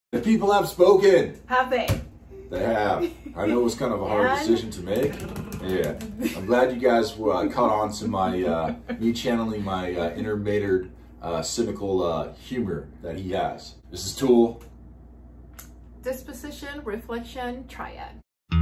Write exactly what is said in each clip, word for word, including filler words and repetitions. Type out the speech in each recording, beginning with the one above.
The people have spoken. Have they? They have. I know it was kind of a hard And? decision to make. Yeah. I'm glad you guys uh, caught on to my, uh, me channeling my uh, inner Maynard uh, cynical uh, humor that he has. This is Tool. Disposition, reflection, triad.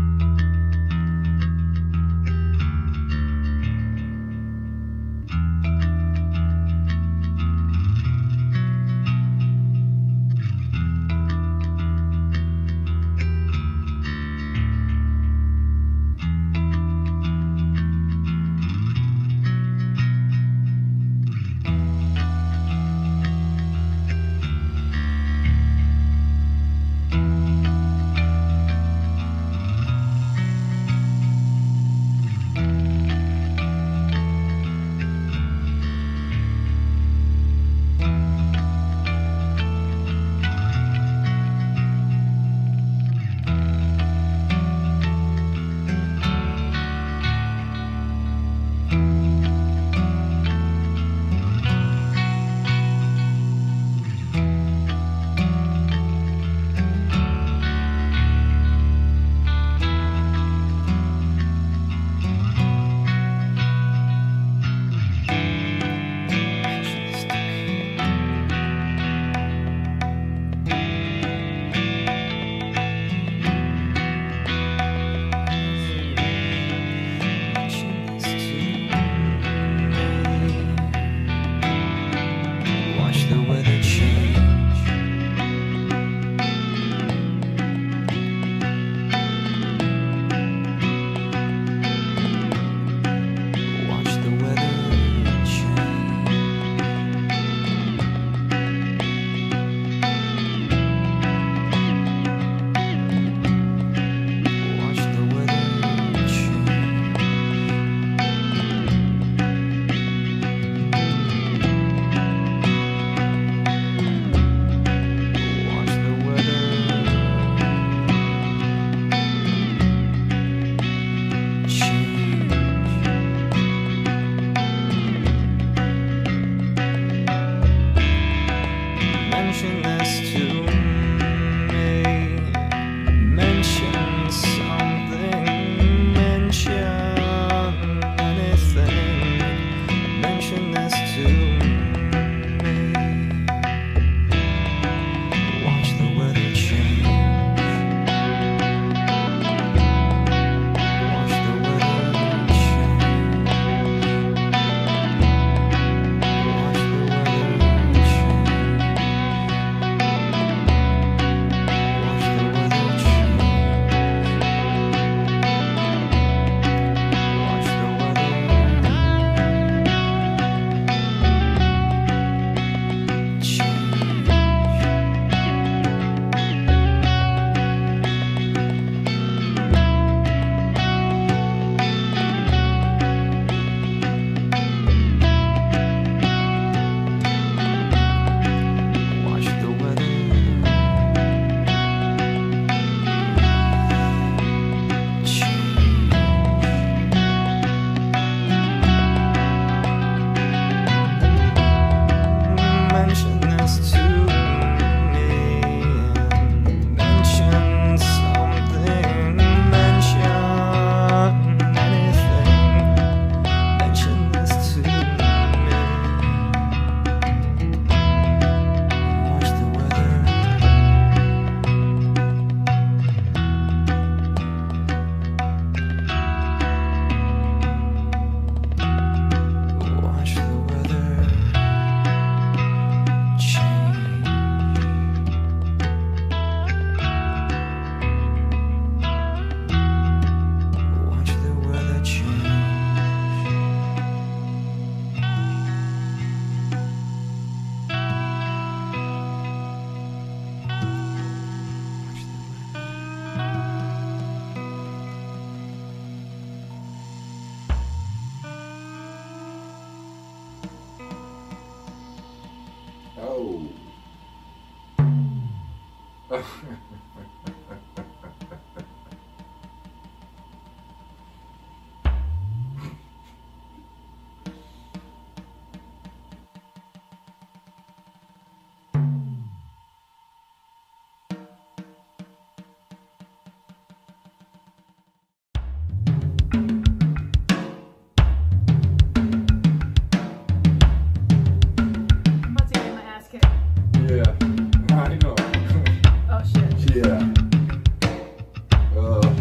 Oh. Yeah, I know. Oh shit. Yeah. Uh.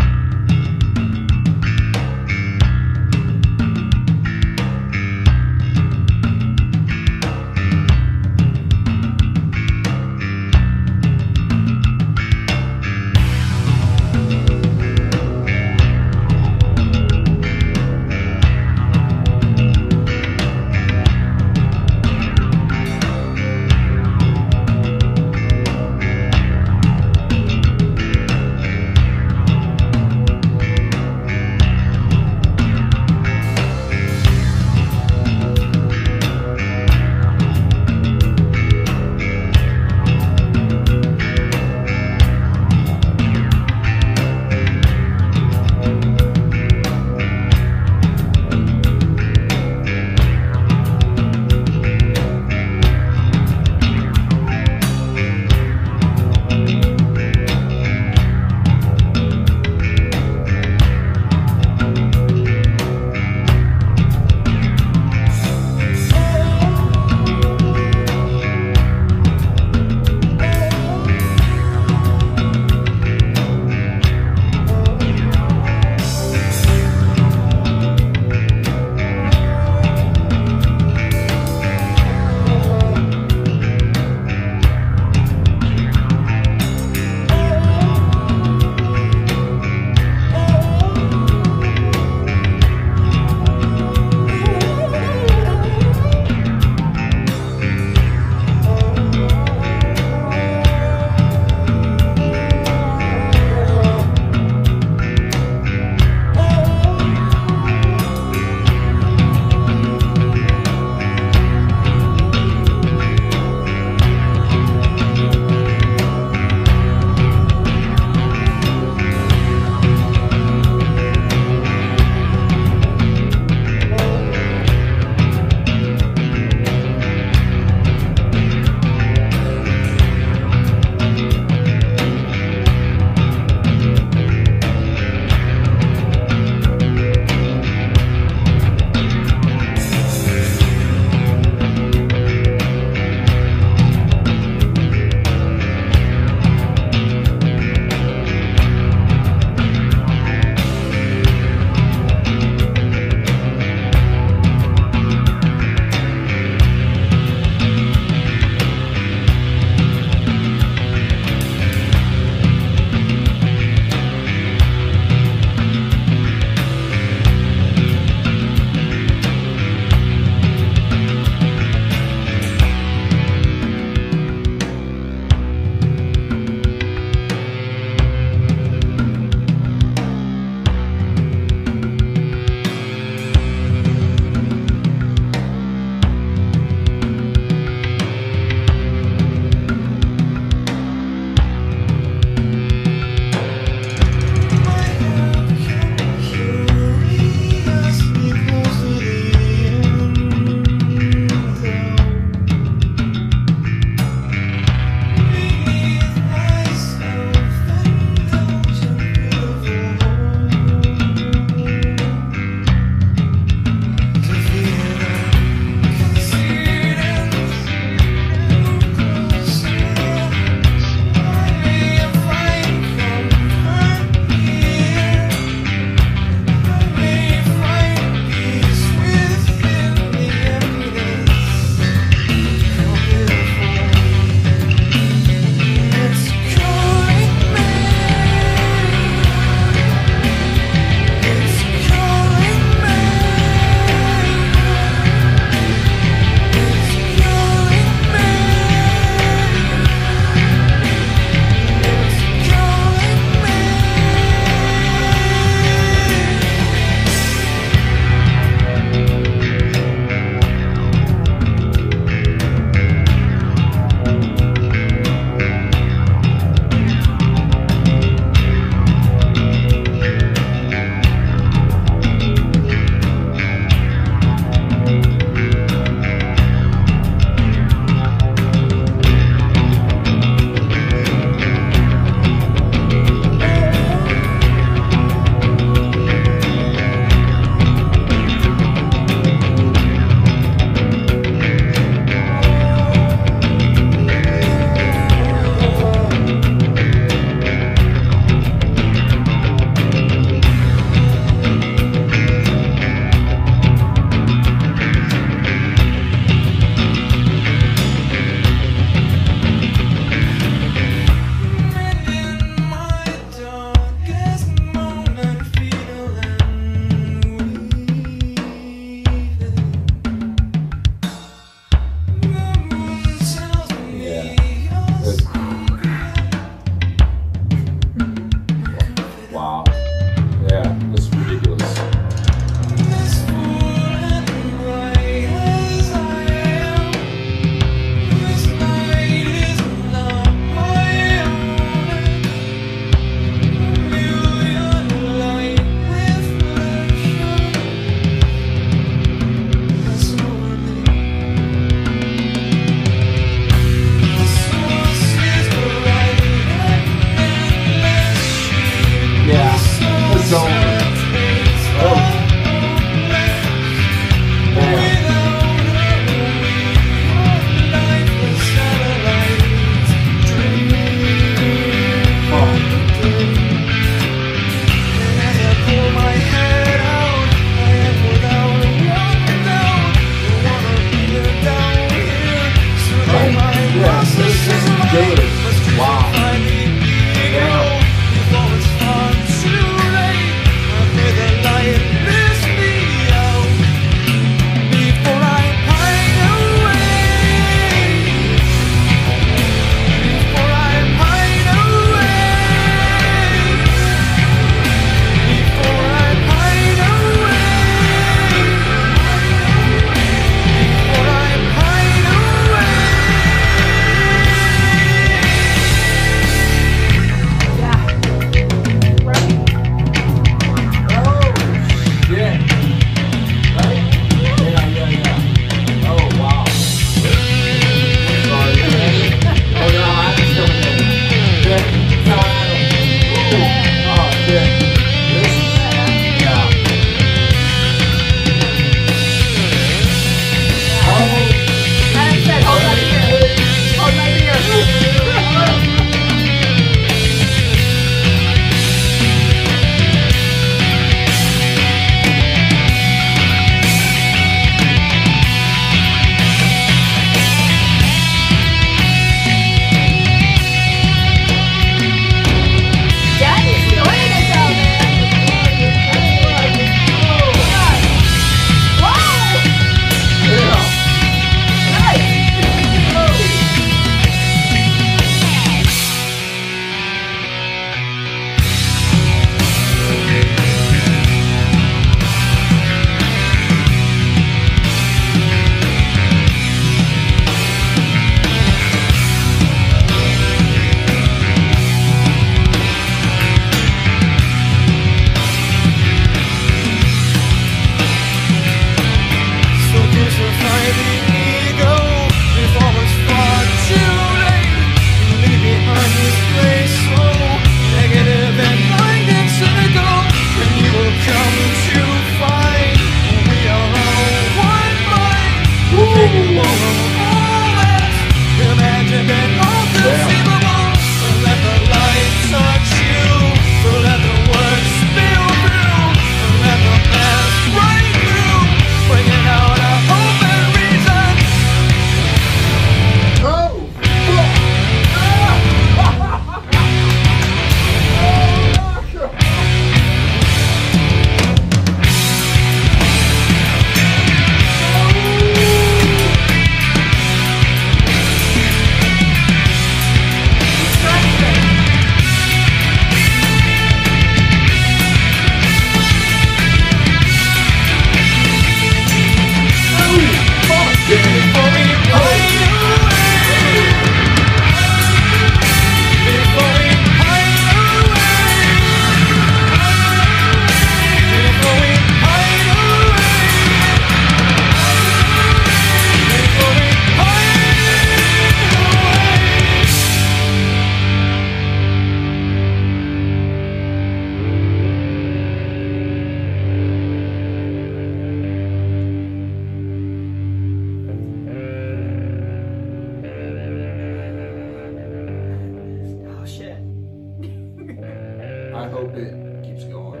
I hope it keeps going.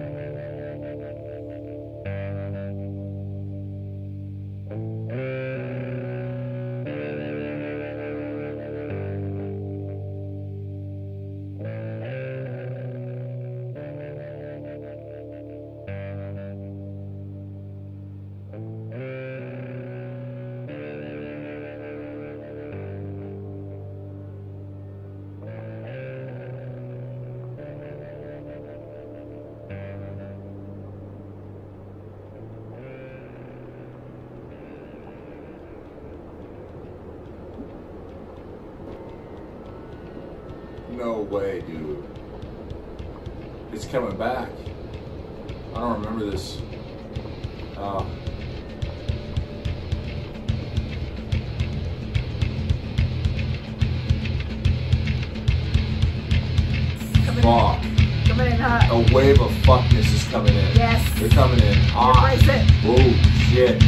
No way, dude. It's coming back. I don't remember this. Oh. Fuck. Coming in hot. A wave of fuckness is coming in. Yes. They're coming in hot. Embrace it. Oh, shit.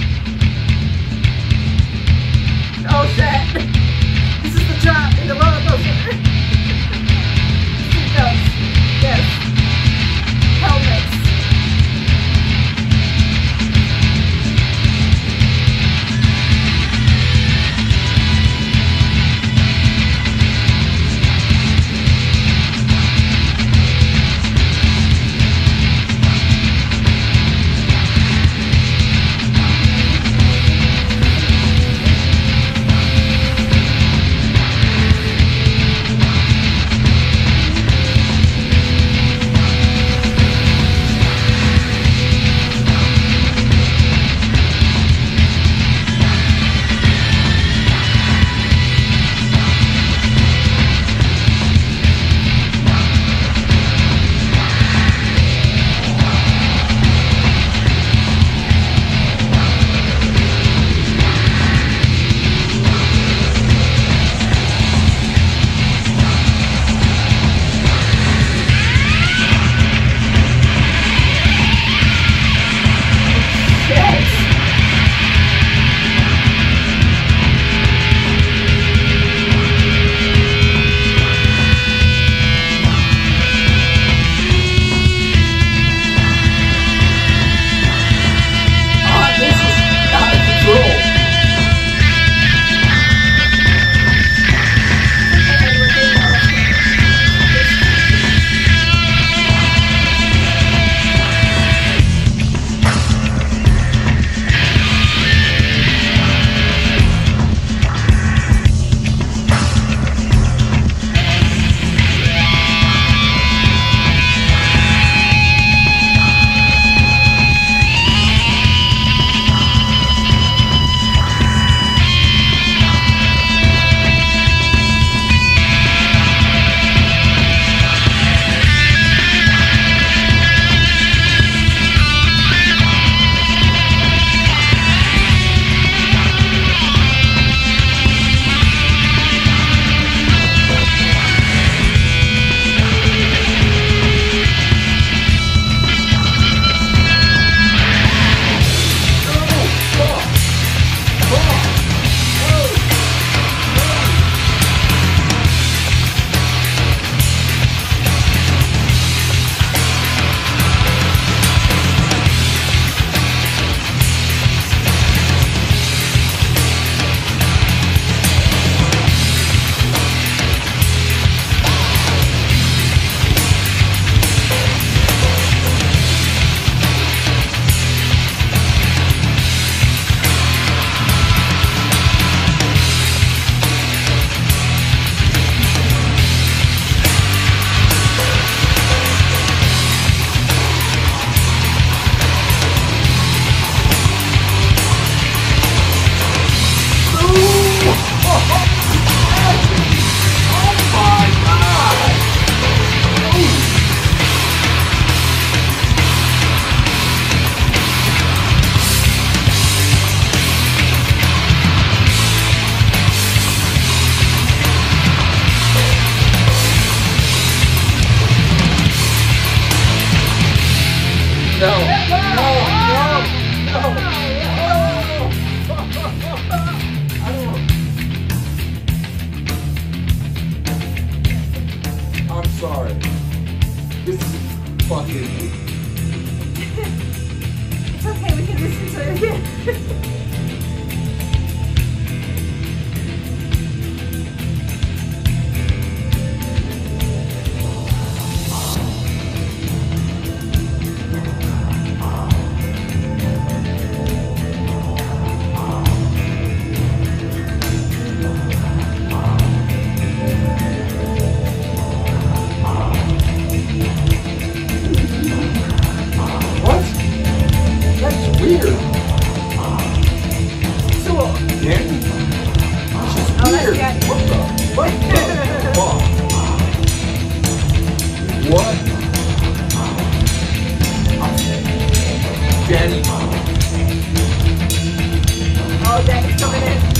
Oh, shit. This is the drop in the roller coaster. Seatbelts. Yes. Helmets. This is fucking. It's okay, we can listen to it again. What? Danny. Oh, Danny's coming in.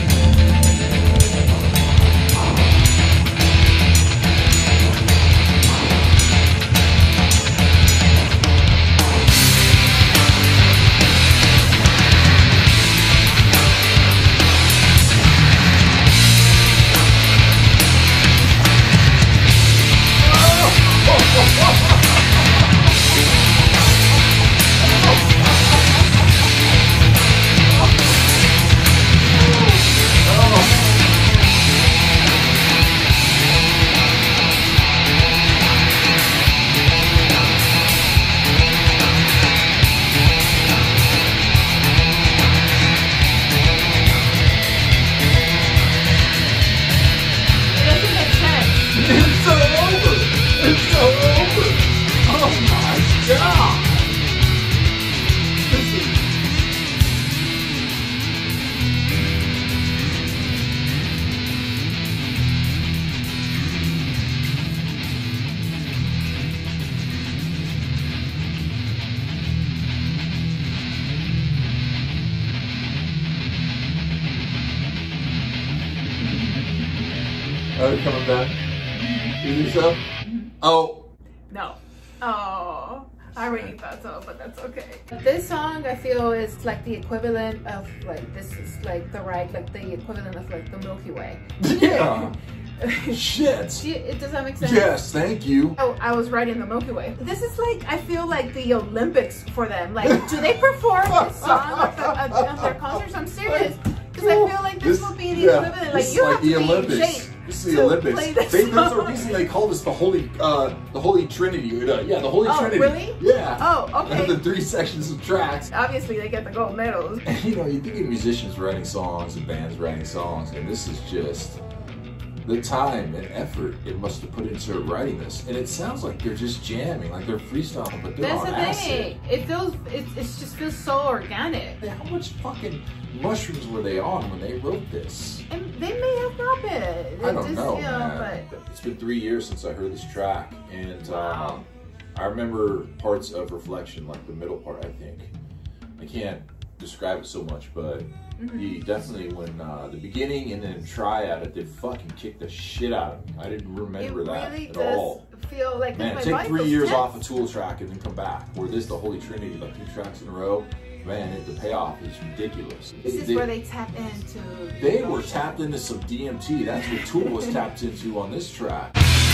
Are they coming back? You think so? Oh. No. Oh. I already thought so, but that's okay. This song I feel is like the equivalent of like, this is like the right, like the equivalent of like the Milky Way. Yeah. Shit. It, does that make sense? Yes, thank you. Oh, I was right in the Milky Way. This is like, I feel like the Olympics for them. Like, do they perform this song at, the, at, at their concerts? I'm serious. Because I feel like this, this will be the yeah, equivalent. Like, you like have to the be Olympics. in shape. This is the Olympics. They, there's a reason they call this the Holy, uh, the Holy Trinity. Uh, yeah, the Holy oh, Trinity. Really? Yeah. Oh, okay. The three sections of tracks. Obviously, they get the gold medals. And you know, you think of musicians writing songs and bands writing songs, and this is just the time and effort it must have put into writing this. And it sounds like they're just jamming, like they're freestyling, but they're That's on the acid. thing. It feels, it, it just feels so organic. How much fucking mushrooms were they on when they wrote this? And they may have not been. I don't just, know, you know, man. but it's been three years since I heard this track, and wow. um, I remember parts of Reflection, like the middle part, I think. I can't describe it so much, but mm-hmm. he definitely, when uh, the beginning and then Triad, it did fucking kick the shit out of me. I didn't remember it that really at does all. Feel like Man, my take body three feels years tense. off a Tool track and then come back. Or this, the Holy Trinity, like two tracks in a row. Man, it, the payoff is ridiculous. This it, is they, where they tap into. They were tapped into some D M T. That's what Tool was tapped into on this track.